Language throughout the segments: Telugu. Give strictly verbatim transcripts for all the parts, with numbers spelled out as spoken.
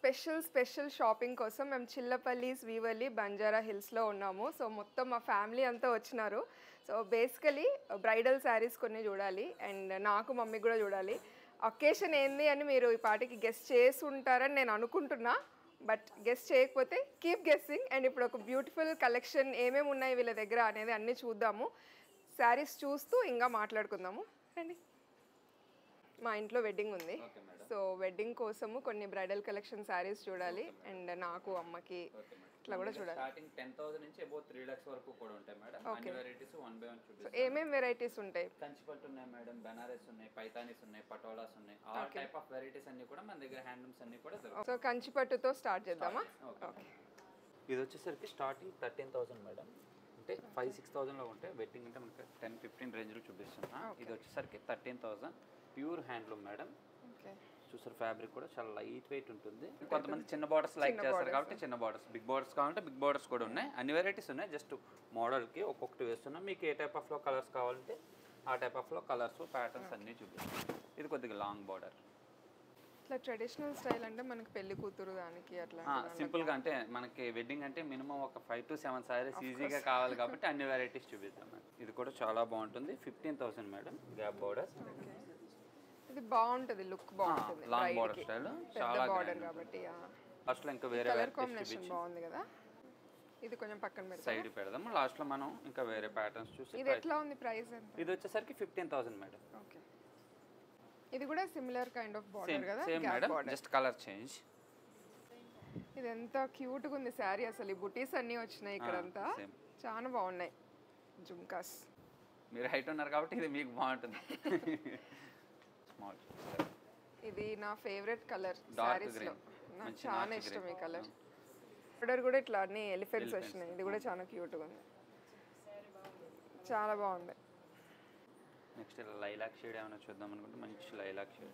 స్పెషల్ స్పెషల్ షాపింగ్ కోసం మేము చిల్లపల్లీస్ వీవర్లీ బంజారా హిల్స్లో ఉన్నాము. సో మొత్తం మా ఫ్యామిలీ అంతా వచ్చినారు. సో బేసికలీ బ్రైడల్ శారీస్ కొన్ని చూడాలి అండ్ నాకు మమ్మీకి కూడా చూడాలి. అకేషన్ ఏంది అని మీరు ఈ పాటికి గెస్ట్ చేసి ఉంటారని నేను అనుకుంటున్నా. బట్ గెస్ట్ చేయకపోతే కీప్ గెస్సింగ్. అండ్ ఇప్పుడు ఒక బ్యూటిఫుల్ కలెక్షన్ ఏమేమి ఉన్నాయి వీళ్ళ దగ్గర అనేది అన్నీ చూద్దాము. శారీస్ చూస్తూ ఇంకా మాట్లాడుకుందాము రండి. మా ఇంట్లో వెడ్డింగ్ ఉంది. సో వెడ్డింగ్ కోసము కొన్ని బ్రైడల్ కలెక్షన్ శారీస్ చూడాలి అండ్ నాకు అమ్మకి ఇట్లా కూడా చూడాలి. స్టార్టింగ్ టెన్ థౌసండ్ నుంచి అబౌట్ త్రీ లాక్స్ వరకు కూడా ఉంటాయి మేడం. అన్ని వెరైటీస్ వన్ బై వన్ చూపిస్తాం. ఏమేం వెరైటీస్ ఉంటాయి? కంచిపట్టు ఉన్నాయి మేడం, బనారస్ ఉన్నాయి, పైతానీస్ ఉన్నాయి, పటోలాస్ ఉన్నాయి. ఆల్ టైప్ ఆఫ్ వెరైటీస్ అన్ని కూడా మన దగ్గర హ్యాండ్లూమ్స్ అన్ని కూడా దొరుకుతాయి. సో కంచిపట్టుతో స్టార్ట్ చేద్దామా? ఓకే. ఇది వచ్చేసరికి స్టార్టింగ్ థర్టీన్ థౌసండ్ మేడం. అంటే ఫైవ్ సిక్స్ థౌసండ్లో ఉంటాయి. వెడ్డింగ్ అంటే మనకి టెన్ ఫిఫ్టీన్ రేంజ్లో చూపిస్తున్నా. ఇది వచ్చేసరికి thirteen thousand pure handloom madam. చూసారు ఫ్యాబ్రిక్ కూడా చాలా లైట్ వెయిట్ ఉంటుంది. కొంతమంది చిన్న బార్డర్స్ లైక్ చేస్తారు కాబట్టి చిన్న బార్డర్స్, బిగ్ బార్డర్స్ కావాలంటే బిగ్ బార్డర్స్ కూడా ఉన్నాయి. అన్ని వెరైటీస్ ఉన్నాయి. జస్ట్ మోడల్కి ఒక్కొక్కటి వేస్తున్నాం. మీకు ఏ టైప్ ఆఫ్లో కలర్స్ కావాలంటే ఆ టైప్ ఆఫ్లో కలర్స్ ప్యాటర్న్స్ అన్నీ చూపిస్తాం. ఇది కొద్దిగా లాంగ్ బార్డర్. ఇట్లా ట్రెడిషనల్ స్టైల్ అంటే మనకి పెళ్లి కూతురు దానికి అట్లా సింపుల్గా అంటే మనకి వెడ్డింగ్ అంటే మినిమం ఒక ఫైవ్ టు సెవెన్ సారీస్ ఈజీగా కావాలి కాబట్టి అన్ని వెరైటీస్ చూపిస్తాం మేడం. ఇది కూడా చాలా బాగుంటుంది. Fifteen thousand madam gap border. ఇది బాగుంటది, లుక్ బాగుంటుంది. లాంగ్ బార్డర్ స్టైల్ చాలా బార్డర్ కాబట్టి లాస్ట్ లో ఇంకా వేరే కలర్ కాంబినేషన్ బాగుంది కదా. ఇది కొంచెం పక్కన పెడదాం, సైడ్ పెడదాం. లాస్ట్ లో మనం ఇంకా వేరే ప్యాటర్న్స్ చూసి. ఇది ఎట్లా ఉంది ప్రైస్ ఎంత? ఇది వచ్చేసరికి ఫిఫ్టీన్ థౌసండ్ మేడం. ఓకే. ఇది కూడా సిమిలర్ కైండ్ ఆఫ్ బార్డర్ కదా. Same madam, just colour change. ఇది ఎంత క్యూట్ గా ఉంది శారీ. అసలు ఈ బుటీస్ అన్ని వచ్చినాయి ఇక్కడంతా, చాలా బాగున్నాయి. జుమ్కాస్. మీరు హైట్ ఉన్నారు కాబట్టి ఇది మీకు బాగుంటుంది. ఇది నా ఫేవరెట్ కలర్ శారీస్ లో, నాకు చాలా ఇష్టం ఈ కలర్. బార్డర్ కూడా ఇట్లా అన్ని ఎలిఫెంట్స్ వచ్చినాయి. ఇది కూడా చాలా క్యూట్ గా ఉంది, చాలా బాగుంది. నెక్స్ట్ లైలాక్ షేడ్ ఏమైనా చూద్దాం అనుకుంటే మంచి లైలాక్ షేడ్.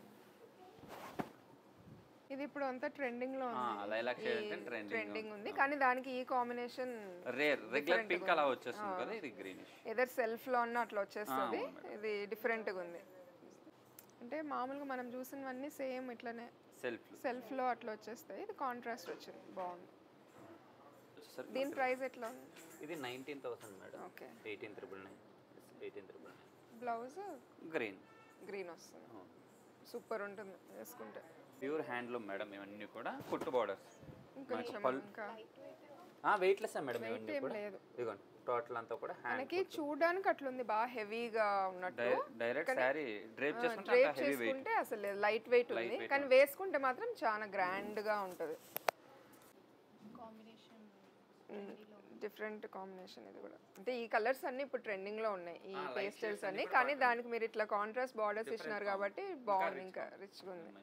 ఇది ఇప్పుడు అంతా ట్రెండింగ్ లో ఉంది. లైలాక్ షేడ్ అంటే ట్రెండింగ్ ట్రెండింగ్ ఉంది కానీ దానికి ఈ కాంబినేషన్ రేర్. రెగ్యులర్ పింక్ అలా వచ్చేస్తుంది కదా, ఇది గ్రీనిష్. ఏదర్ సెల్ఫ్ లో అన్న అట్లా వచ్చేస్తుంది. ఇది డిఫరెంట్ గా ఉంది. అంటే మామూలుగా మనం చూసినవన్నీ సేమ్ ఇట్లానే సెల్ఫ్ సెల్ఫ్ లో అట్లా వచ్చేస్తాయి. ఇది కాంట్రాస్ట్ వచ్చింది, బాగుంది. దీని ప్రైస్ ఎట్లా ఉంది? ఇది nineteen thousand madam. Okay. Eighteen triple nine eighteen triple nine blouse green green వస్తుంది. సూపర్ ఉంటుంది వేసుకుంటే. Pure handloom madam. ఇవన్నీ కూడా కుట్టు బార్డర్స్. ఇంకా వెయిట్లెస్ మేడం. ఇవన్నీ కూడా ఇదిగోండి టోటల్ అంతా కూడా హ్యాండ్. మనకి చూడడానికి అట్లుంది బాగా హెవీగా ఉన్నట్టు. డైరెక్ట్ సారీ డ్రేప్ చేసుకుంటే డ్రేప్ చేసుకుంటే అసలు లైట్ వెయిట్ ఉంది కానీ వేసుకుంటే మాత్రం చాలా గ్రాండ్ గా ఉంటది. Combination different combination. ఇది కూడా అంటే ఈ కలర్స్ అన్ని ఇప్పుడు ట్రెండింగ్ లో ఉన్నాయి, ఈ పేస్టల్స్ అన్ని. కానీ దానికి మీరు ఇట్లా కాంట్రాస్ట్ బార్డర్స్ ఇచ్చినారు కాబట్టి బాగుంది, ఇంకా రిచ్ గా ఉంది.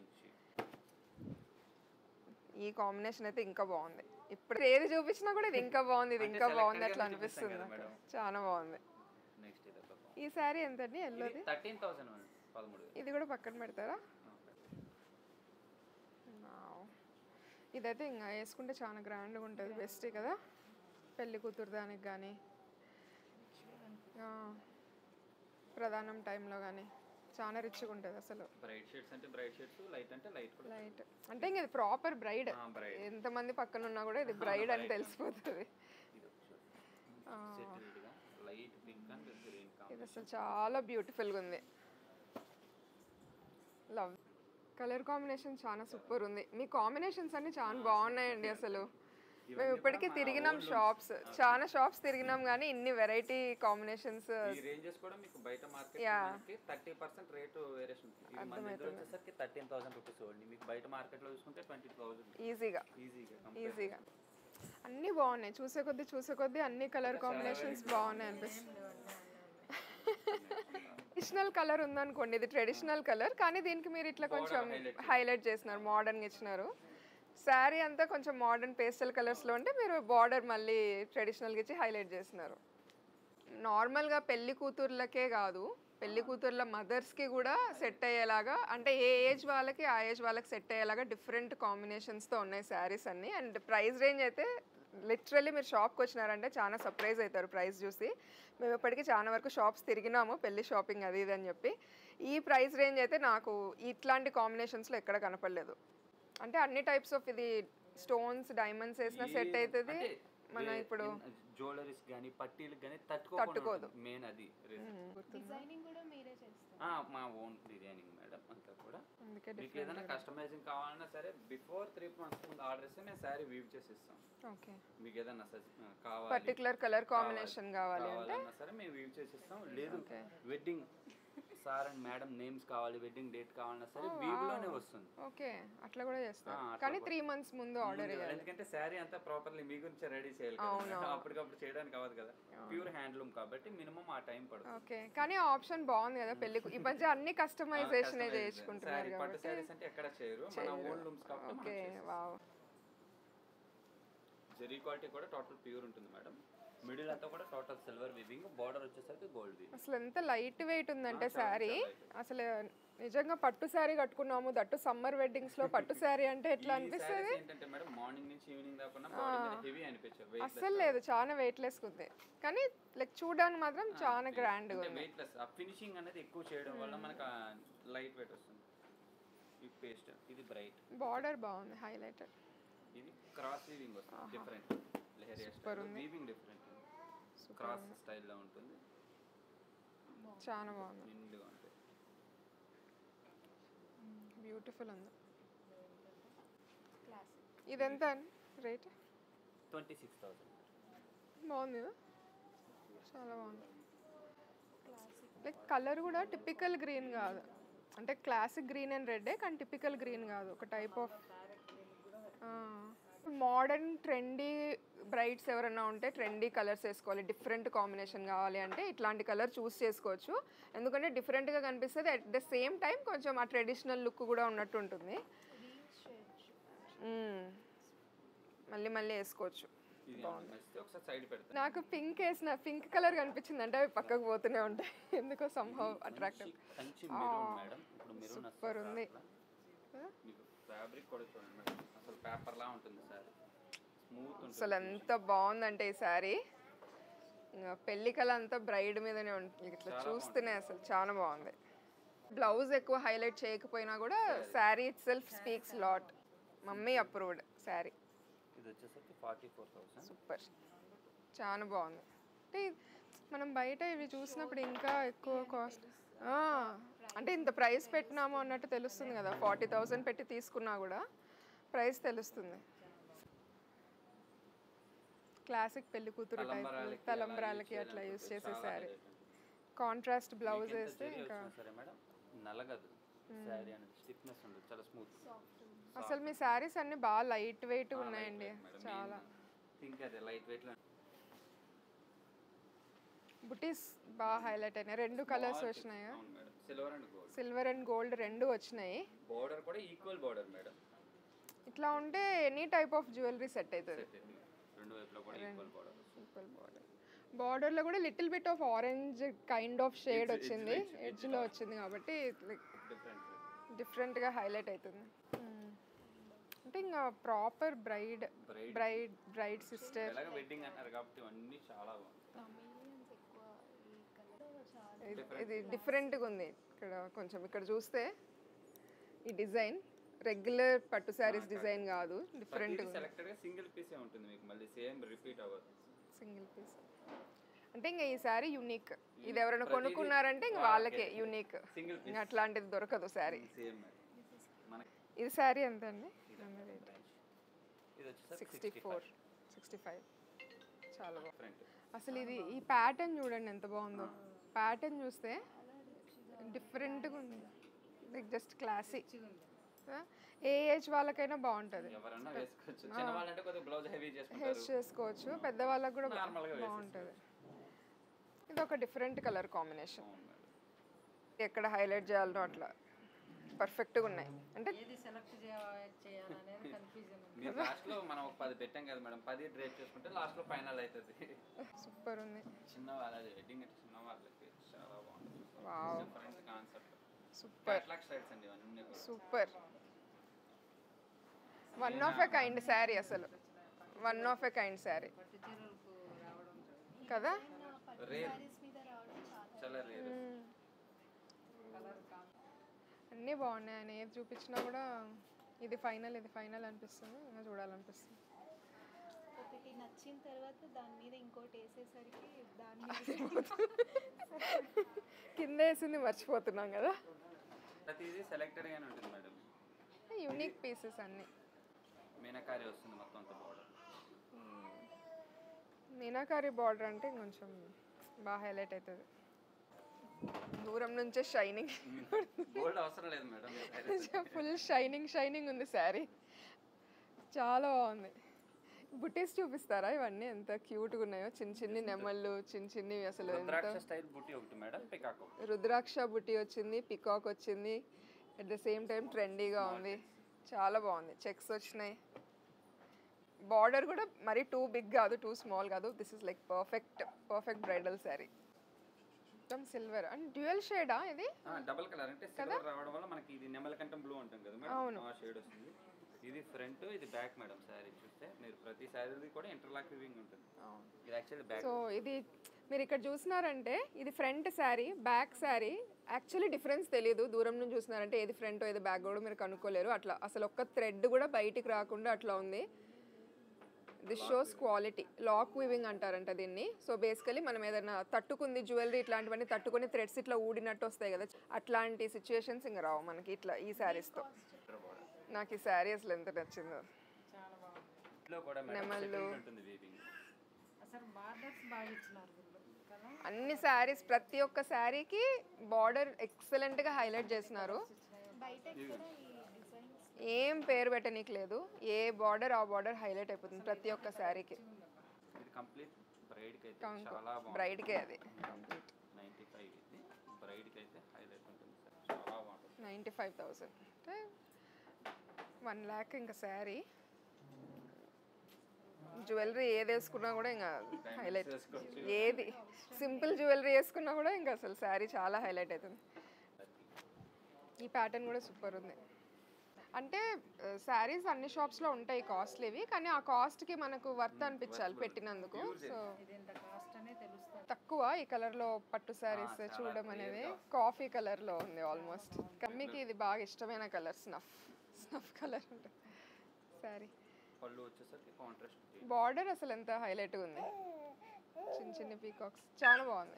ఈ కాంబినేషన్ అయితే ఇంకా బాగుంది. ఇప్పుడు ఏది చూపించినా కూడా ఇది ఇంకా బాగుంది, ఇది ఇంకా బాగుంది అట్లా అనిపిస్తుంది. చాలా బాగుంది. ఈ శారీ ఎంతండి? ఎల్లోది ఇది కూడా పక్కన పెడతారా? ఇదైతే ఇంకా వేసుకుంటే చాలా గ్రాండ్గా ఉంటుంది, బెస్ట్ కదా పెళ్లి కూతురు దానికి కానీ ప్రధానం టైంలో కానీ చాలా రిచ్గా ఉంటుంది అసలు. బ్రైట్ షేడ్స్ అంటే బ్రైట్ షేడ్స్, లైట్ అంటే లైట్ కూడా. లైట్ అంటే ఇంక ఇది ప్రాపర్ బ్రైడ్. ఎంతమంది పక్కన ఉన్నా కూడా ఇది బ్రైడ్ అని తెలిసిపోతుంది. ఇది అసలు చాలా బ్యూటిఫుల్గా ఉంది. లవ్ కలర్ కాంబినేషన్ చాలా సూపర్ ఉంది. మీ కాంబినేషన్స్ అన్ని చాలా బాగున్నాయండి. అసలు మేము ఇప్పటికీ తిరిగినాం షాప్స్, చాలా షాప్స్ తిరిగినాం కానీ ఇన్ని వెరైటీ కాంబినేషన్స్. ఈజీగా ఈజీగా అన్ని బాగున్నాయి. చూసే కొద్దీ చూసే కొద్దీ అన్ని కలర్ కాంబినేషన్స్ బాగున్నాయి అనిపిస్తుంది. ట్రెడిషనల్ కలర్ ఉందనుకోండి, ఇది ట్రెడిషనల్ కలర్ కానీ దీనికి మీరు ఇట్లా కొంచెం హైలైట్ చేసినారు, మోడర్న్గా ఇచ్చినారు. శారీ అంతా కొంచెం మోడర్న్ పేస్టల్ కలర్స్లో ఉంటే మీరు బార్డర్ మళ్ళీ ట్రెడిషనల్గా ఇచ్చి హైలైట్ చేసినారు. నార్మల్గా పెళ్లి కూతుర్లకే కాదు, పెళ్లి కూతుర్ల మదర్స్కి కూడా సెట్ అయ్యేలాగా, అంటే ఏ ఏజ్ వాళ్ళకి ఆ ఏజ్ వాళ్ళకి సెట్ అయ్యేలాగా డిఫరెంట్ కాంబినేషన్స్తో ఉన్నాయి శారీస్ అన్నీ. అండ్ ప్రైస్ రేంజ్ అయితే లిటరల్లీ మీరు షాప్కి వచ్చినారంటే చాలా సర్ప్రైజ్ అవుతారు ప్రైస్ చూసి. మేము ఇప్పటికీ చాలా వరకు షాప్స్ తిరిగినాము, పెళ్లి షాపింగ్ అది ఇది అని చెప్పి. ఈ ప్రైస్ రేంజ్ అయితే నాకు ఇట్లాంటి కాంబినేషన్స్లో ఎక్కడ కనపడలేదు. అంటే అన్ని టైప్స్ ఆఫ్ ఇది స్టోన్స్ డైమండ్స్ వేసిన సెట్ అవుతుంది మన ఇప్పుడు జ్యువెలరీస్ కానీ పట్టీలు కానీ తట్టుకోదు. తట్టుకోదు మెయిన్ అది డిజైనింగ్ కూడా మీరే చేస్తారు? ఆ, మా ఓన్ డిజైనింగ్ మేడం అంతా కూడా. అందుకే మీకు ఏదైనా కస్టమైజింగ్ కావాలన్నా సరే బిఫోర్ త్రీ మంత్స్ ముందు ఆర్డర్ ఇస్తే మేము శారీ వీవ్ చేసి ఇస్తాం. ఓకే మీకు ఏదైనా కావాలి పర్టికులర్ కలర్ కాంబినేషన్ కావాలి అంటే కావాలన్నా సరే మేము వీవ్ చేసి ఇస్తాం. లేదు wedding sir and madam names కావాలి వెడ్డింగ్ డేట్ కావాలన్నా సరే వీవ్ లోనే వస్తుంది. ఓకే అట్లా కూడా చేస్తాం కానీ త్రీ మంత్స్ ముందు ఆర్డర్ చేయాలి ఎందుకంటే శారీ అంతా ప్రాపర్లీ మీ గురించి రెడీ చేయాలి కదా, అప్పటికప్పుడు చేయడానికి అవ్వదు కదా. ప్యూర్ హ్యాండ్లూమ్ కాబట్టి మినిమం ఆ టైం పడుతుంది. ఓకే కానీ ఆప్షన్ బాగుంది కదా పెళ్లి ఈ మధ్య అన్ని కస్టమైజేషన్ చేసుకుంటున్నారు శారీ పట్టు శారీస్ అంటే ఎక్కడ చేయరు, మన ఓన్ లూమ్స్ కాబట్టి. Okay wow. జరీ క్వాలిటీ కూడా టోటల్ ప్యూర్ ఉంటుంది మేడం. మిడిల్ అంతా కూడా టోటల్ సిల్వర్ వీవింగ్, బార్డర్ వచ్చేసరికి గోల్డ్ వీవింగ్. అసలు ఎంత లైట్ వెయిట్ ఉందంటే శారీ, అసలు నిజంగా పట్టు శారీ కట్టుకున్నాము దట్టు సమ్మర్ వెడ్డింగ్స్ లో పట్టు శారీ అంటే ఎట్లా అనిపిస్తుంది ఏంటంటే మేడం మార్నింగ్ నుంచి ఈవినింగ్ దాకా బాడీ మీద హెవీ అనిపించదు. అస్సలు లేదు, చాలా వెయిట్ లెస్ ఉంది కానీ లైక్ చూడడానికి మాత్రం చాలా గ్రాండ్ ఉంది. వెయిట్ లెస్ ఆ ఫినిషింగ్ అనేది ఎక్కువ చేయడం వల్ల మనకు లైట్ వెయిట్ వస్తుంది. ఈ పేస్ట్ ఇది బ్రైట్, బార్డర్ బాగుంది హైలైటెడ్. ఇది క్రాస్ వీవింగ్ వస్తుంది, different lehariya style weaving different cross style లో ఉంటుంది. చాలా బాగుంది, నిండుగా ఉంటుంది, బ్యూటిఫుల్ ఉంది. క్లాసిక్. ఇదెంత రేట్? Twenty six thousand. బాగుంది కదా, చాలా బాగుంది. క్లాసిక్. లైక్ కలర్ కూడా టిపికల్ గ్రీన్ కాదు, అంటే క్లాసిక్ గ్రీన్ అండ్ రెడ్ కానీ టిపికల్ గ్రీన్ కాదు, ఒక type of modern trendy brides ఎవరైనా ఉంటే ట్రెండీ కలర్స్ వేసుకోవాలి, డిఫరెంట్ కాంబినేషన్ కావాలి అంటే ఇట్లాంటి కలర్ చూస్ చేసుకోవచ్చు. ఎందుకంటే డిఫరెంట్గా కనిపిస్తుంది, అట్ ద సేమ్ టైం కొంచెం ఆ ట్రెడిషనల్ లుక్ కూడా ఉన్నట్టు ఉంటుంది. మళ్ళీ మళ్ళీ వేసుకోవచ్చు. నాకు పింక్ వేసిన పింక్ కలర్ కనిపించింది అంటే అవి పక్కకు పోతూనే ఉంటాయి ఎందుకో సంహౌ అట్రాక్టివ్. సూపర్ ఉంది. ఫ్యాబ్రిక్ కూడా చూడండి మేడం, అసలు పేపర్ లా ఉంటుంది సార్, స్మూత్ ఉంటుంది. అసలు ఎంత బాగుందంటే ఈ శారీ పెళ్లి కళ అంతా బ్రైడ్ మీదనే ఉంటుంది, ఇట్లా చూస్తూనే అసలు చాలా బాగుంది. బ్లౌజ్ ఎక్కువ హైలైట్ చేయకపోయినా కూడా saree itself speaks lot. Mummy approved saree. ఇది వచ్చేసరికి ఫార్టీ ఫోర్ థౌసండ్. సూపర్, చాలా బాగుంది. అంటే మనం బయట ఇవి చూసినప్పుడు ఇంకా ఎక్కువ కాస్ట్, అంటే ఇంత ప్రైస్ పెట్టినాము అన్నట్టు తెలుస్తుంది కదా, ఫార్టీ థౌసండ్ పెట్టి తీసుకున్నా కూడా ప్రైస్ తెలుస్తుంది. క్లాసిక్ పెళ్లి కూతురు టైప్ తలంబ్రాలకి అట్లా యూస్ చేసే శారీ, కాంట్రాస్ట్ బ్లౌజ్ వేస్తే ఇంకా నలగదు శారీ అనేది, స్టిఫ్నెస్ ఉండదు, చాలా స్మూత్. అసలు మీ శారీస్ అన్ని బాగా లైట్ వెయిట్ ఉన్నాయండి, చాలా థింక్ అదే లైట్ వెయిట్ లో. బుటీస్ బాగా హైలైట్ అయినాయి, రెండు కలర్స్ వచ్చినాయి, silver and gold, silver and gold రెండు వచ్చినాయి. బోర్డర్ కూడా ఈక్వల్ బోర్డర్ మేడం. ఇట్లా ఉంటే any type of jewellery set అవుతుంది. రెండు వైపులా కూడా ఈక్వల్ బోర్డర్, ఈక్వల్ బోర్డర్. బార్డర్లో కూడా little bit of orange kind of shade వచ్చింది, ఎడ్జ్లో వచ్చింది కాబట్టి డిఫరెంట్గా హైలైట్ అవుతుంది. అంటే ఇంకా proper bride bride bride sister wedding అంటారు కాబట్టి అన్నీ చాలా బాగుంది. ఇది డిఫరెంట్గా ఉంది. ఇక్కడ కొంచెం ఇక్కడ చూస్తే ఈ డిజైన్ రెగ్యులర్ పట్టు శారీస్ డిజైన్ కాదు, డిఫరెంట్గా సెలెక్టెడ్ గా సింగిల్ పీసే ఉంటుంది, మీకు మళ్ళీ సేమ్ రిపీట్ అవ్వదు. సింగిల్ పీస్ అంటే ఇంకా ఈ శారీ యూనిక్, ఇది ఎవరైనా కొనుక్కున్నారంటే ఇంక వాళ్ళకే యూనిక్, ఇంకా అట్లాంటిది దొరకదు శారీ. ఇది శారీ ఎంత అండి? సిక్స్టీ ఫోర్ సిక్స్టీ ఫైవ్ చాలా బాగుంది. అసలు ఇది ఈ ప్యాటర్న్ చూడండి ఎంత బాగుందో, ప్యాటర్న్ చూస్తే డిఫరెంట్గా ఉంది, లైక్ జస్ట్ క్లాసిక్. ఏ ఏజ్ వాళ్ళకైనా బాగుంటుంది, హెచ్ చేసుకోవచ్చు, పెద్దవాళ్ళకి కూడా బాగుంటుంది. ఇది ఒక డిఫరెంట్ కలర్ కాంబినేషన్, ఎక్కడ హైలైట్ చేయాలనో అట్లా పర్ఫెక్ట్గా ఉన్నాయి. అంటే లాస్ట్లో మనం ఒక పది పెట్టాం కదా మేడం, పది డ్రేప్ చేసుకుంటే లాస్ట్లో ఫైనల్ అవుతుంది. సూపర్ ఉంది. చిన్న వాళ్ళది వెడ్డింగ్ అంటే చిన్న వాళ్ళకి చాలా బాగుంటుంది. Wow, different concept, super styles అండి ఇవన్నీ super. One of a kind saree, అసలు one of a kind saree కదా, రేర్, చాలా రేర్. అన్నీ బాగున్నాయి, ఆయన ఏది చూపించినా కూడా ఇది ఫైనల్ ఇది ఫైనల్ అనిపిస్తుంది, ఇంకా చూడాలనిపిస్తుంది. ఒకటి నచ్చిన తర్వాత దాని మీద ఇంకోటి వేసేసరికి దాని మీద కింద వేసింది మర్చిపోతున్నాం కదా. ప్రతిదీ సెలెక్టెడ్గానే ఉంటుంది మేడం. యూనిక్ పీసెస్ అన్నీ. మీనాకారి వస్తుంది మొత్తం అంతా బార్డర్. మీనాకారి బార్డర్ అంటే కొంచెం బాగా హైలైట్ అవుతుంది. దూరం నుంచే షైనింగ్, గోల్డ్ అవసరం లేదు మేడం. ఫుల్ షైనింగ్ షైనింగ్ ఉంది శారీ, చాలా బాగుంది. బుటీస్ చూపిస్తారా? ఇవన్నీ ఎంత క్యూట్గా ఉన్నాయో, చిన్న చిన్ని నెమళ్ళు, చిన్న చిన్నవి అసలు. రుద్రాక్ష స్టైల్ బుట్టి ఒకటి మేడం, పికాక్. రుద్రాక్ష బుట్టి వచ్చింది, పికాక్ వచ్చింది, అట్ ద సేమ్ టైం ట్రెండీగా ఉంది, చాలా బాగుంది. చెక్స్ వచ్చినాయి, బార్డర్ కూడా మరీ టూ బిగ్ కాదు, టూ స్మాల్ కాదు. This is like perfect perfect bridal saree. మొత్తం సిల్వర్ అండ్ డ్యూయల్ షేడా ఇది? డబుల్ కలర్ అంటే సిల్వర్ రావడం వల్ల మనకి ఇది నెమలికంఠం బ్లూ ఉంటుంది కదా మేడం, ఆ షేడ్ వస్తుంది. ఇది ఫ్రంట్, ఇది బ్యాక్ మేడం. శారీ చూస్తే మీరు ప్రతి శారీది కూడా ఇంటర్లాక్ వీవింగ్ ఉంటుంది. ఇది యాక్చువల్లీ బ్యాక్. సో ఇది మీరు ఇక్కడ చూసినారంటే ఇది front saree, back saree. Actually difference తెలియదు, దూరం నుంచి చూసినారంటే ఏది ఫ్రంట్ ఏది బ్యాక్ కూడా మీరు కనుక్కోలేరు. అట్లా అసలు ఒక్క థ్రెడ్ కూడా బయటికి రాకుండా అట్లా ఉంది. This shows quality. Lock weaving అంటారంట దీన్ని. సో బేసికలీ మనం ఏదైనా తట్టుకుంది జ్యువెలరీ ఇట్లాంటివన్నీ తట్టుకొని థ్రెడ్స్ ఇట్లా ఊడినట్టు వస్తాయి కదా, అట్లాంటి సిచ్యుయేషన్స్ ఇంకా రావు మనకి ఇట్లా ఈ శారీస్తో. నాకు ఈ శారీ అసలు ఎంత నచ్చిందో. నెమళ్ళు, అన్ని శారీస్, ప్రతి ఒక్క శారీకి బార్డర్ ఎక్సలెంట్గా హైలైట్ చేసినారు. ఏం పేరు పెట్టనీకి లేదు, ఏ బార్డర్ ఆ బార్డర్ హైలైట్ అయిపోతుంది ప్రతి ఒక్క శారీకి. బ్రైడ్కే అది కంప్లీట్. నైంటీ ఫైవ్ థౌసండ్ అంటే వన్ ల్యాక్ ఇంకా శారీ. జ్యువెలరీ ఏది వేసుకున్నా కూడా ఇంకా హైలైట్, ఏది సింపుల్ జ్యువెలరీ వేసుకున్నా కూడా ఇంకా అసలు శారీ చాలా హైలైట్ అవుతుంది. ఈ ప్యాటర్న్ కూడా సూపర్ ఉంది. అంటే శారీస్ అన్ని షాప్స్లో ఉంటాయి కాస్ట్లీవి, కానీ ఆ కాస్ట్కి మనకు వర్త్ అనిపించాలి పెట్టినందుకు. సో తక్కువ ఈ కలర్లో పట్టు శారీస్ చూడడం అనేది. కాఫీ కలర్లో ఉంది ఆల్మోస్ట్. కమ్మీకి ఇది బాగా ఇష్టమైన కలర్, స్నఫ్ స్నఫ్ కలర్ ఉంటుంది శారీ. బార్డర్ అసలు ఎంత హైలైట్గా ఉంది, చిన్న చిన్న పీకాక్స్, చాలా బాగుంది.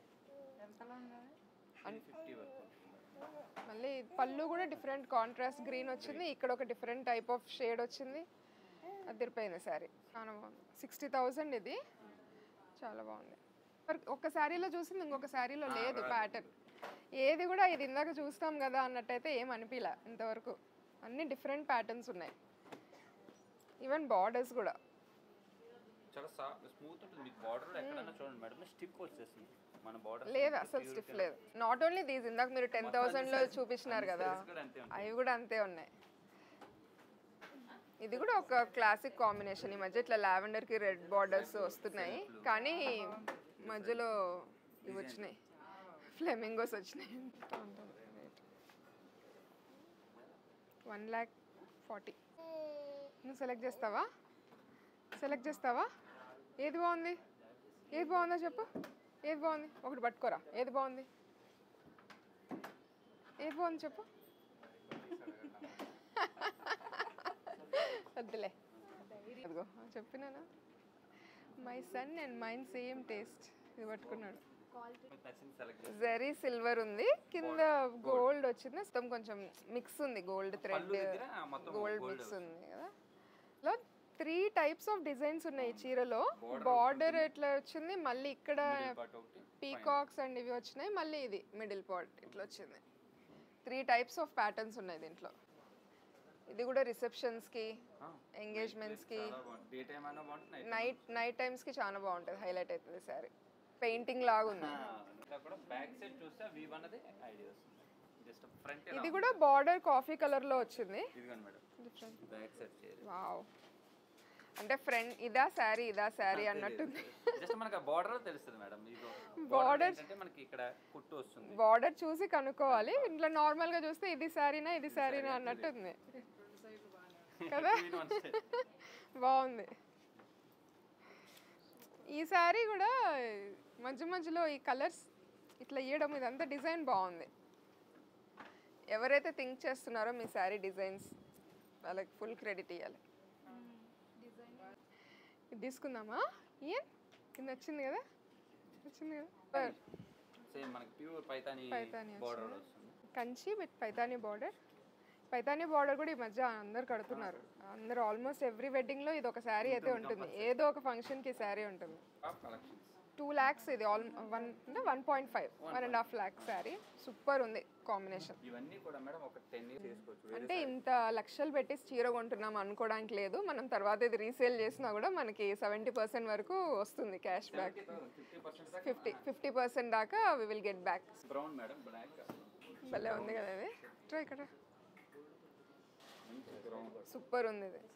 మళ్ళీ పళ్ళు కూడా డిఫరెంట్ కాంట్రాస్ట్ గ్రీన్ వచ్చింది, ఇక్కడ ఒక డిఫరెంట్ టైప్ ఆఫ్ షేడ్ వచ్చింది. అదిరిపోయింది శారీ, చాలా బాగుంది. సిక్స్టీ థౌజండ్ ఇది, చాలా బాగుంది. ఒక శారీలో చూసింది ఇంకొక శారీలో లేదు ప్యాటర్న్. ఏది కూడా ఇది ఇందాక చూస్తాం కదా అన్నట్టయితే ఏం అనిపించలే ఇంతవరకు. అన్ని డిఫరెంట్ ప్యాటర్న్స్ ఉన్నాయి. ఈవెన్ బార్డర్స్ కూడా చాలా స్మూత్ ఉంటుంది. మీకు బార్డర్ ఎక్కడైనా చూడండి మేడం, స్టిఫ్ వచ్చేస్తుంది. మన బార్డర్ లేదు, అసలు స్టిఫ్ లేదు. నాట్ ఓన్లీ దీస్, ఇందాక మీరు టెన్ థౌసండ్లో చూపించినారు కదా, అవి కూడా అంతే ఉన్నాయి. ఇది కూడా ఒక క్లాసిక్ కాంబినేషన్. ఈ మధ్య ఇట్లా లావెండర్కి రెడ్ బార్డర్స్ వస్తున్నాయి, కానీ మధ్యలో ఇవి వచ్చినాయి, ఫ్లెమింగోస్ వచ్చినాయి. One lakh forty. నువ్వు సెలెక్ట్ చేస్తావా? సెలెక్ట్ చేస్తావా? ఏది బాగుంది? ఏది బాగుందో చెప్పు. ఏది బాగుంది? ఒకటి పట్టుకోరా. ఏది బాగుంది? ఏది బాగుంది చెప్పు. వద్దులే, అదిగో చెప్పినానా, my son and mind same taste. ఇది పట్టుకున్నాడు. జరీ సిల్వర్ ఉంది, కింద గోల్డ్ వచ్చింది, మొత్తం కొంచెం మిక్స్ ఉంది, గోల్డ్ థ్రెడ్ గోల్డ్ మిక్స్ ఉంది కదా. లో త్రీ టైప్స్ ఆఫ్ డిజైన్స్ ఉన్నాయి ఈ చీరలో. బార్డర్ ఎట్లా వచ్చింది, మళ్ళీ ఇక్కడ పీకాక్స్ అండ్ ఇవి వచ్చినాయి, మళ్ళీ ఇది మిడిల్ పార్ట్ ఇట్లా వచ్చింది. త్రీ టైప్స్ ఆఫ్ ప్యాటర్న్స్ ఉన్నాయి దీంట్లో. ఇది కూడా రిసెప్షన్స్కి, ఎంగేజ్మెంట్స్కి, నైట్ నైట్ టైమ్స్కి చాలా బాగుంటుంది, హైలైట్ అవుతుంది సారీ. పెయింటింగ్ లాగా ఉంది. ఇది కూడా బార్డర్ కాఫీ కలర్ లో వచ్చింది. వావ్, అంటే ఫ్రంట్ ఇదా శారీ ఇదా శారీ అన్నట్టుంది. బార్డర్ బార్డర్ చూసి కనుక్కోవాలి. ఇంట్లో నార్మల్ గా చూస్తే ఇది శారీనా ఇది శారీనా అన్నట్టుంది కదా. బాగుంది. ఈ శారీ కూడా మధ్య మధ్యలో ఈ కలర్స్ ఇట్లా ఇవ్వడం, ఇదంతా డిజైన్ బాగుంది. ఎవరైతే థింక్ చేస్తున్నారో మీ శారీ డిజైన్స్ వాళ్ళకి ఫుల్ క్రెడిట్ ఇవ్వాలి. డిజైన్ ఇది తీసుకుందామా? ఏ ఇది నచ్చింది కదా, నచ్చింది కదా. సేమ్ మనకి ప్యూర్ పైతాని పైతాని బోర్డర్ వస్తుంది. Kanchi with Paithani border. Paithani border కూడా ఈ మధ్య అందరు కడుతున్నారు. అందరు ఆల్మోస్ట్ ఎవ్రీ వెడ్డింగ్లో ఇది ఒక శారీ అయితే ఉంటుంది, ఏదో ఒక ఫంక్షన్కి ఈ శారీ ఉంటుంది. టాప్ కలెక్షన్స్ టూ ల్యాక్స్ ఇది ఆల్ వన్ అంటే one point five one and half lakh saree. Super ఉంది కాంబినేషన్. ఇవన్నీ కూడా మేడం ఒక టెన్ ఇయర్స్ చేసుకోవచ్చు. అంటే ఇంత లక్షలు పెట్టి చీర కొంటున్నాం అనుకోవడానికి లేదు. మనం తర్వాత ఇది రీసేల్ చేసినా కూడా మనకి సెవెంటీ పర్సెంట్ వరకు వస్తుంది cash back. Fifty percent fifty fifty percent దాకా we will get back. Brown madam, black భలే ఉంది కదా ఇది. ట్రై ఇక్కడ సూపర్ ఉంది ఇది.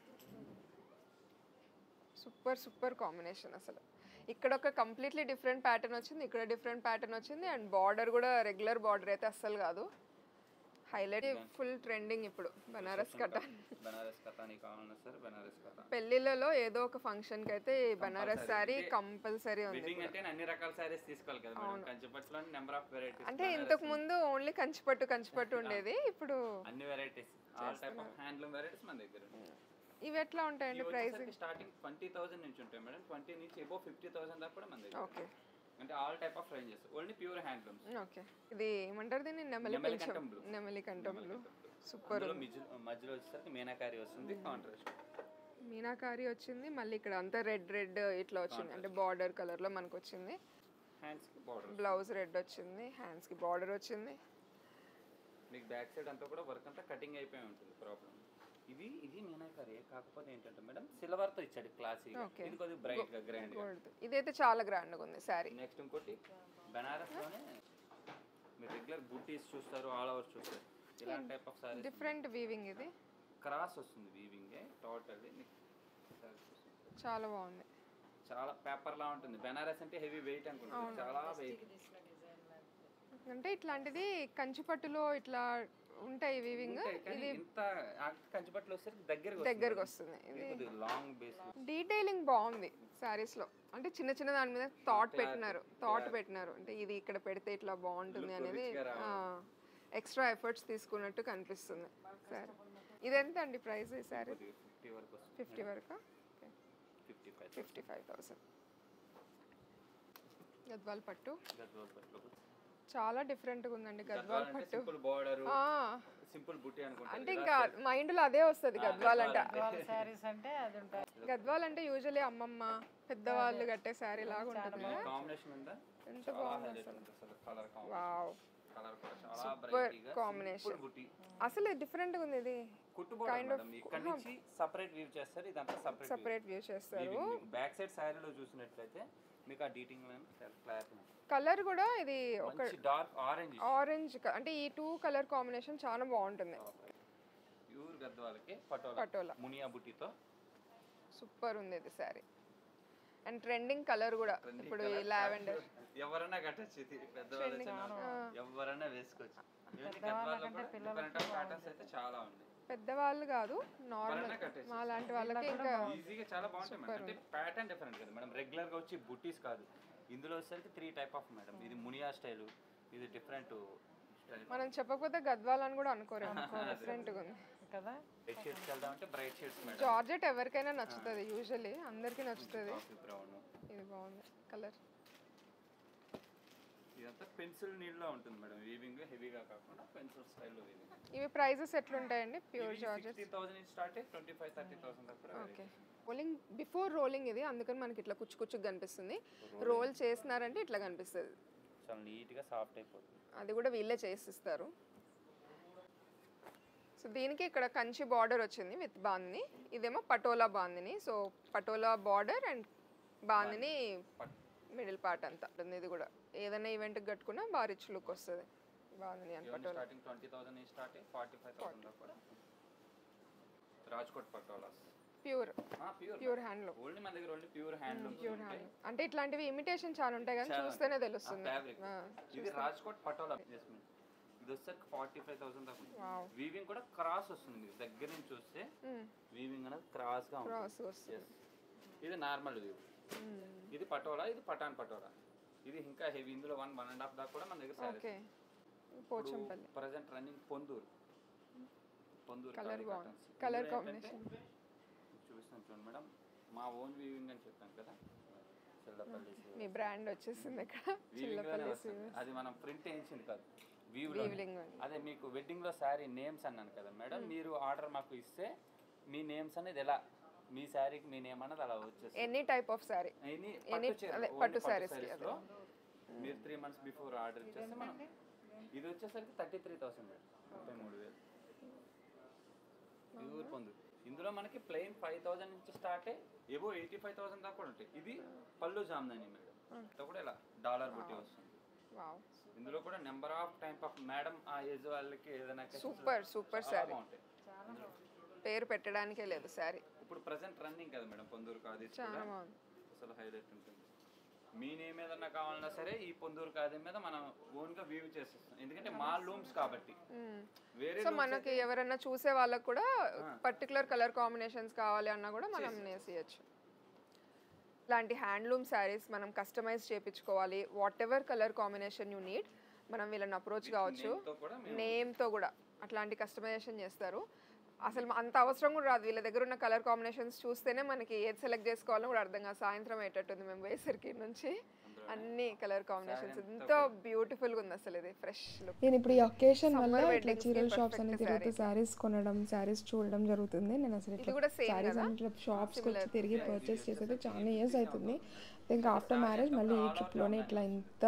సూపర్ సూపర్ కాంబినేషన్ అసలు. ఇక్కడ ఒక కంప్లీట్లీ డిఫరెంట్ ప్యాటర్న్ వచ్చింది, ఇక్కడ డిఫరెంట్ ప్యాటర్న్ వచ్చింది. అండ్ బార్డర్ కూడా రెగ్యులర్ బార్డర్ అయితే అస్సలు కాదు. హైలైట్ ఫుల్ ట్రెండింగ్ ఇప్పుడు బనారస్ కటాన్. బనారస్ కటాని కావాలన్నా సరే బనారస్ కటాన్. పెళ్ళిళ్ళలో ఏదో ఒక ఫంక్షన్కి అయితే ఈ బనారస్ శారీ కంపల్సరీ ఉంది. వెడ్డింగ్ అంటే అన్ని రకాల సారీస్ తీసుకోవాలి కదా మేడం. కంచిపట్టులో నెంబర్ ఆఫ్ వెరైటీస్. అంటే ఇంతకు ముందు ఓన్లీ కంచిపట్టు కంచిపట్టు ఉండేది, ఇప్పుడు అన్ని varieties all type of handloom varieties మన దగ్గర ఉన్నాయి. ఇవి ఎట్లా ఉంటాయండి ప్రైస్? స్టార్టింగ్ ట్వంటీ థౌసండ్ నుంచి ఉంటాయి మేడం. ట్వంటీ నుంచి అబౌవ్ ఫిఫ్టీ థౌసండ్ దాకా కూడా మన దగ్గర. ఓకే. అంటే all type of ranges, only pure handlooms. Okay. ఇది ఏమంటారు దీన్ని? నెమలి నెమలికంఠం బ్లూ. నెమలికంఠం బ్లూ. సూపర్. మధ్యలో వచ్చేసరికి మీనాకారి వస్తుంది, కాంట్రాస్ట్ మీనాకారి వచ్చింది. మళ్ళీ ఇక్కడ అంతా రెడ్ రెడ్ ఇట్లా వచ్చింది, అంటే బార్డర్ కలర్ లో మనకు వచ్చింది. హ్యాండ్స్ కి బార్డర్, బ్లౌజ్ రెడ్ వచ్చింది, హ్యాండ్స్ కి బార్డర్ వచ్చింది. మీకు బ్యాక్ సైడ్ అంతా కూడా వర్క్ అంతా కటింగ్ అయిపోయి ఉంటుంది ప్రాబ్లం. ఇది ఇది మీనాకారి, కాకపోతే ఏంటంటే మేడం సిల్వర్ తో ఇచ్చాడు క్లాసీ. ఇది కొద్దిగా బ్రైట్ గా గ్రాండ్ గా. ఇదైతే చాలా గ్రాండ్ గా ఉంది సారీ. నెక్స్ట్ ఇంకోటి బనారస్ లోనే మీరు రెగ్యులర్ బూటీస్ చూస్తారు, ఆల్ ఓవర్ చూస్తారు. ఇలాంటి type of saree different weaving, ఇది క్రాస్ వస్తుంది వీవింగ్ టోటల్. చాలా బాగుంది. చాలా పేపర్ లా ఉంటుంది. బనారస్ అంటే హెవీ వెయిట్ అనుకుంటారు, చాలా వెయిట్. అంటే ఇట్లాంటిది కంచిపట్టులో ఇట్లా ఉంటాయి వీవింగ్. ఇది ఇంత కంచిపట్టులో వచ్చేసరికి దగ్గరగా దగ్గరకు వస్తుంది. ఇది లాంగ్ బేస్. డీటెయిలింగ్ బాగుంది సారీస్ లో. అంటే చిన్న చిన్న దాని మీద థాట్ పెట్టినారు థాట్ పెట్టినారు అంటే ఇది ఇక్కడ పెడితే ఇట్లా బాగుంటుంది అనేది ఎక్స్ట్రా ఎఫర్ట్స్ తీసుకున్నట్టు కనిపిస్తుంది. సరే, ఇది ఎంత అండి ప్రైస్ ఈ సారీ? ఫిఫ్టీ వరకు ఫిఫ్టీ వరకు fifty five fifty five thousand. Gadwal పట్టు గద్వాల్ పట్టు చాలా డిఫరెంట్గా ఉందండి. గద్వాల్ పట్టు సింపుల్ బోర్డర్, సింపుల్ బుట్టి అనుకుంటా. అంటే ఇంకా మైండ్ లో అదే వస్తుంది గద్వాల్ అంటే. సారీస్ అంటే అది ఉంటాయి. గద్వాల్ అంటే యూజువల్లీ అమ్మమ్మ పెద్దవాళ్ళు కట్టే శారీ లాగా ఉంటుంది. కాంబినేషన్ ఉందా? ఎంత బాగుంది అసలు. కలర్ వావ్, కలర్ కూడా చాలా సూపర్ బ్రైట్ గా కాంబినేషన్. బుట్టి అసలు డిఫరెంట్ గా ఉంది. ఇది కుట్టు బోర్డర్ మేడం. ఇక్కడ నుంచి సెపరేట్ వీవ్ చేస్తారు, ఇదంతా సెపరేట్ సెపరేట్ వ్యూ చేస్తారు. బ్యాక్ సైడ్ సారీలో చూసినట్లయితే మీకు ఆ డీటింగ్ లైన్ క్లారిటీ. కలర్ కూడా ఇది ఒక డార్క్ ఆరెంజ్ ఆరెంజ్, అంటే ఈ టూ కలర్ కాంబినేషన్ చాలా బాగుంటుంది. ప్యూర్ గద్వాలకి పటోలా పటోలా మునియా బుట్టితో సూపర్ ఉంది ఇది సారీ. అండ్ ట్రెండింగ్ కలర్ కూడా ఇప్పుడు ఈ లావెండర్. ఎవరైనా కట్టచ్చు, ఇది పెద్దవాళ్ళు ఎవరైనా వేసుకోవచ్చు. ప్యాటర్న్స్ అయితే చాలా ఉన్నాయి. పెద్దవాళ్ళు కాదు, నార్మల్ మా లాంటి వాళ్ళకి ఇంకా ఈజీగా చాలా బాగుంటాయి మేడం. అంటే ప్యాటర్న్ డిఫరెంట్ కదా మేడం. రెగ్యులర్ గా వచ్చి బుట్టీస్ కాదు, ఇందులో వచ్చేసరికి త్రీ టైప్ ఆఫ్ మేడం. ఇది మునియా స్టైల్, ఇది డిఫరెంట్ స్టైల్. మనం చెప్పకపోతే గద్వాల్ అని కూడా అనుకోరు, డిఫరెంట్ గా ఉంది కదా. బ్రైట్ షేడ్స్ వెళ్దాం అంటే బ్రైట్ షేడ్స్ మేడం. జార్జెట్ ఎవరికైనా నచ్చుతుంది, యూజువల్లీ అందరికీ నచ్చుతుంది. బ్రౌన్, ఇది బాగుంది కలర్. ఇదంతా పెన్సిల్ నీడ్ లో ఉంటుంది మేడం. వీవింగ్ హెవీగా కాకుండా పెన్సిల్ స్టైల్లో వీవింగ్. ఇవి ప్రైజెస్ ఎట్లుంటాయండి? ప్యూర్ జార్జెట్ సిక్స్టీ థౌసండ్ నుంచి స్టార్ట్ అయ్యి ట్వంటీ ఫైవ్ థర్టీ థౌసండ్ దాకా. ఓకే. రోలింగ్ బిఫోర్ రోలింగ్ ఇది, అందుకని మనకి ఇట్లా కుచ్చు కుచ్చుకు కనిపిస్తుంది. రోల్ చేసినారంటే ఇట్లా కనిపిస్తుంది. చాలా నీట్గా సాఫ్ట్ అయిపోతుంది. అది కూడా వీళ్ళే చేసిస్తారు. సో దీనికి ఇక్కడ కంచి బార్డర్ వచ్చింది విత్ బాందిని. ఇదేమో patola bandhani. So patola border and bandhani middle part అంతా ఉంటుంది. ఇది కూడా ఏదైనా ఈవెంట్కి కట్టుకున్నా బాగా రిచ్ లుక్ వస్తుంది. Bandhani and patola starting twenty thousand నుంచి స్టార్ట్ అయ్యి ఫార్టీ ఫైవ్ థౌసండ్ దాకా కూడా. Rajkot patolas pure pure pure handloom. Only మన దగ్గర only pure handloom. Pure handloom అంటే ఇట్లాంటివి ఇమిటేషన్ చాలా ఉంటాయి కానీ చూస్తేనే తెలుస్తుంది. ఇది రాజ్కోట్ పటోలా. ఇది వచ్చేసరికి ఫార్టీ ఫైవ్ థౌసండ్ దాకా. వీవింగ్ కూడా క్రాస్ వస్తుంది. మీకు దగ్గర నుంచి చూస్తే వీవింగ్ అనేది క్రాస్ గా ఉంటుంది. ఇది నార్మల్ వీవ్. ఇది పటోలా, ఇది పటాన్ పటోలా. ఇది ఇంకా హెవీ. ఇందులో వన్ వన్ అండ్ హాఫ్ దాకా కూడా మన దగ్గర saris. Pochampally present running Ponduru. Ponduru colour khadi బాగుంది కాటన్స్. కలర్ ఇందులో కాంబినేషన్ ఏంటంటే చూపిస్తాను చూడండి మేడం, మా ఓన్ వీవింగ్ అని చెప్పాను కదా, చిల్లపల్లి మీ బ్రాండ్ వచ్చేసింది ఇక్కడ వీవింగ్ చిల్లపల్లి అది మనం ప్రింట్ వేయించింది కాదు, వీవింగ్ వీవ్లో. అదే మీకు వెడ్డింగ్ లో శారీ నేమ్స్ అన్నాను కదా మేడం, మీరు ఆర్డర్ మాకు ఇస్తే మీ నేమ్స్ అనేది ఎలా మీ శారీకి మీ నేమ్ అన్నది అలా వచ్చేస్తుంది. Any type of sari any any పట్టు చీర, అదే ఓన్లీ పట్టు పట్టు సారీస్ సారీస్లో మీరు త్రీ మంత్స్ బిఫోర్ ఆర్డర్ ఇచ్చేస్తే మనం ఇది వచ్చేసరికి థర్టీ త్రీ థౌసండ్ మేడం, ముప్పై మూడు వేలు ప్యూర్ పొందు. ఇందులో మనకి ప్లెయిన్ ఫైవ్ థౌసండ్ నుంచి స్టార్ట్ అయ్యి ఏవో ఎయిటీ ఫైవ్ థౌసండ్ దాకా కూడా ఉంటాయి. ఇది పళ్ళు జామ్దాని మేడం, ఇంత కూడా ఇలా డాలర్ బుట్టి వస్తుంది. వావ్ ఇందులో కూడా number of type of madam ఆ ఏజ్ వాళ్ళకి ఏదైనా సూపర్ సూపర్ సారీ, బాగుంటాయి. పేరు పెట్టడానికే లేదు సారీ, ఇప్పుడు ప్రెసెంట్ రన్నింగ్ కదా మేడం పొందూరు ఖాదీ, చాలా బాగుంది. అసలు హైలైట్ ఉంటుంది. మీ నేమ్ ఏదన్నా కావాలన్నా సరే ఈ పొందూరు ఖాదీ మీద మనం ఓన్ గా వీవ్ చేసేస్తాం, ఎందుకంటే మా లూమ్స్ కాబట్టి. వేరే సో మనకి ఎవరైనా చూసే వాళ్ళకి కూడా పర్టికులర్ కలర్ కాంబినేషన్స్ కావాలి అన్నా కూడా మనం నేసేయచ్చు. ఇలాంటి హ్యాండ్లూమ్ శారీస్ మనం కస్టమైజ్ చేయించుకోవాలి, whatever colour combination you need, మనం వీళ్ళని అప్రోచ్ కావచ్చు. నేమ్తో కూడా అట్లాంటి కస్టమైజేషన్ చేస్తారు. అసలు అంత అవసరం కూడా రాదు, వీళ్ళ దగ్గర ఉన్న కలర్ కాంబినేషన్స్ చూస్తేనే మనకి ఏది సెలెక్ట్ చేసుకోవాలో కూడా అర్థం కాదు. సాయంత్రం అయ్యేటట్టుంది మేము వేసరికి నుంచి అన్ని కలర్ కాంబినేషన్స్, ఎంతో బ్యూటిఫుల్ గా ఉంది అసలు ఇది ఫ్రెష్ లుక్. నేను ఇప్పుడు ఈ ఒకేషన్ వల్ల ఇట్లా చీరల షాప్స్ అన్ని తిరుగుతూ శారీస్ కొనడం శారీస్ చూడడం జరుగుతుంది. నేను అసలు ఇట్లా శారీస్ అన్ని షాప్స్కి వచ్చి తిరిగి పర్చేస్ చేసేది చాలా ఇయర్స్ అవుతుంది. ఇంకా ఆఫ్టర్ మ్యారేజ్ మళ్ళీ ఈ ట్రిప్లోనే ఇట్లా ఇంత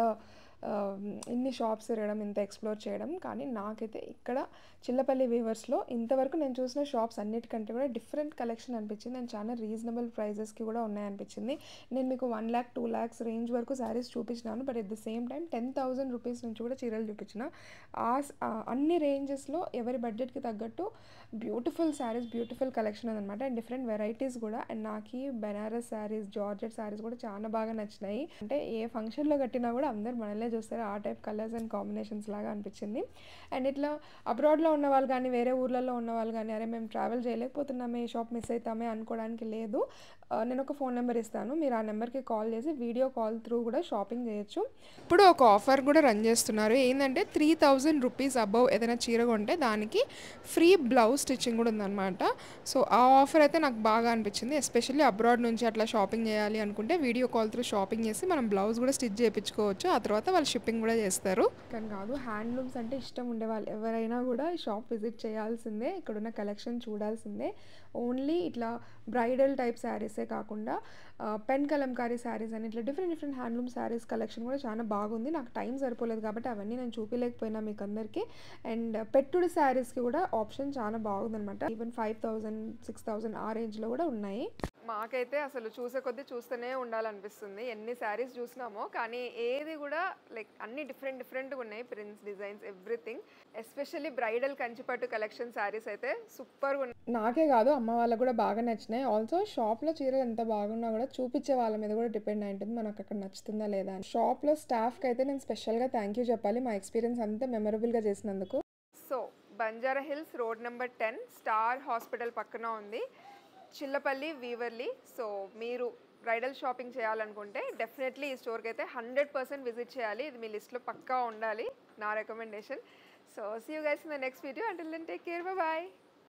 ఇన్ని షాప్స్ తిరగడం, ఇంత ఎక్స్ప్లోర్ చేయడం. కానీ నాకైతే ఇక్కడ చిల్లపల్లి వీవర్స్లో ఇంతవరకు నేను చూసిన షాప్స్ అన్నిటికంటే కూడా డిఫరెంట్ కలెక్షన్ అనిపించింది అండ్ చాలా రీజనబుల్ ప్రైజెస్కి కూడా ఉన్నాయనిపించింది. నేను మీకు one lakh two lakhs range వరకు శారీస్ చూపించినాను, but at the same time ten thousand rupees నుంచి కూడా చీరలు చూపించిన. ఆ అన్ని రేంజెస్లో ఎవరి బడ్జెట్కి తగ్గట్టు బ్యూటిఫుల్ శారీస్, బ్యూటిఫుల్ కలెక్షన్ అనమాట అండ్ డిఫరెంట్ వెరైటీస్ కూడా. అండ్ నాకు బెనారస్ శారీస్, జార్జెట్ శారీస్ కూడా చాలా బాగా నచ్చినాయి. అంటే ఏ ఫంక్షన్లో కట్టినా కూడా అందరు మనలే చూస్తారు, ఆ టైప్ కలర్స్ అండ్ కాంబినేషన్స్ లాగా అనిపించింది. అండ్ ఇట్లా అబ్రాడ్లో ఉన్న వాళ్ళు కానీ వేరే ఊర్లలో ఉన్న వాళ్ళు కానీ అరే మేము ట్రావెల్ చేయలేకపోతున్నామే, ఈ షాప్ మిస్ అవుతామే అనుకోవడానికి లేదు. నేను ఒక ఫోన్ నెంబర్ ఇస్తాను, మీరు ఆ నెంబర్కి కాల్ చేసి వీడియో కాల్ త్రూ కూడా షాపింగ్ చేయొచ్చు. ఇప్పుడు ఒక ఆఫర్ కూడా రన్ చేస్తున్నారు, ఏంటంటే త్రీ థౌజండ్ రూపీస్ అబవ్ ఏదైనా చీర కొంటే దానికి ఫ్రీ బ్లౌజ్ స్టిచ్చింగ్ కూడా ఉందన్నమాట. సో ఆ ఆఫర్ అయితే నాకు బాగా అనిపించింది. ఎస్పెషల్లీ అబ్రాడ్ నుంచి అట్లా షాపింగ్ చేయాలి అనుకుంటే వీడియో కాల్ త్రూ షాపింగ్ చేసి మనం బ్లౌజ్ కూడా స్టిచ్ చేయించుకోవచ్చు, ఆ తర్వాత వాళ్ళు షిప్పింగ్ కూడా చేస్తారు. కానీ కాదు, హ్యాండ్లూమ్స్ అంటే ఇష్టం ఉండేవాళ్ళు ఎవరైనా కూడా ఈ షాప్ విజిట్ చేయాల్సిందే, ఇక్కడున్న కలెక్షన్ చూడాల్సిందే. ఓన్లీ ఇట్లా బ్రైడల్ టైప్ శారీసే కాకుండా పెన్ కలంకారీ శారీస్ అని ఇట్లా different different handloom saris collection కూడా చాలా బాగుంది. నాకు టైం సరిపోలేదు కాబట్టి అవన్నీ నేను చూపించలేకపోయినా మీకు అందరికీ. అండ్ పెట్టుడు శారీస్కి కూడా ఆప్షన్ చాలా బాగుందనమాట, even five thousand six thousand ఆ రేంజ్లో కూడా ఉన్నాయి. మాకైతే అసలు చూసే కొద్దీ చూస్తూనే ఉండాలనిపిస్తుంది, ఎన్ని శారీస్ చూసినామో. కానీ ఏది కూడా లైక్ అన్ని డిఫరెంట్ డిఫరెంట్గా ఉన్నాయి, prints, designs, everything. Especially bridal కంచిపట్టు కలెక్షన్ శారీస్ అయితే సూపర్గా ఉన్నాయి. నాకే కాదు అమ్మ వాళ్ళకు కూడా బాగా నచ్చినాయి. ఆల్సో షాప్లో చీరలు ఎంత బాగున్నా కూడా చూపించే వాళ్ళ మీద కూడా డిపెండ్ అయి ఉంటుంది మనకు అక్కడ నచ్చుతుందా లేదా అని. షాప్లో స్టాఫ్కి అయితే నేను స్పెషల్గా థ్యాంక్ యూ చెప్పాలి, మా ఎక్స్పీరియన్స్ అంతా మెమరబుల్గా చేసినందుకు. So Banjara hills road number ten star hospital పక్కన ఉంది చిల్లపల్లి వీవర్లీ. సో మీరు బ్రైడల్ షాపింగ్ చేయాలనుకుంటే డెఫినెట్లీ ఈ స్టోర్కి అయితే హండ్రెడ్ పర్సెంట్ విజిట్ చేయాలి, ఇది మీ లిస్ట్లో పక్కా ఉండాలి, నా recommendation. So see you guys in the next video. Until then take care, bye bye.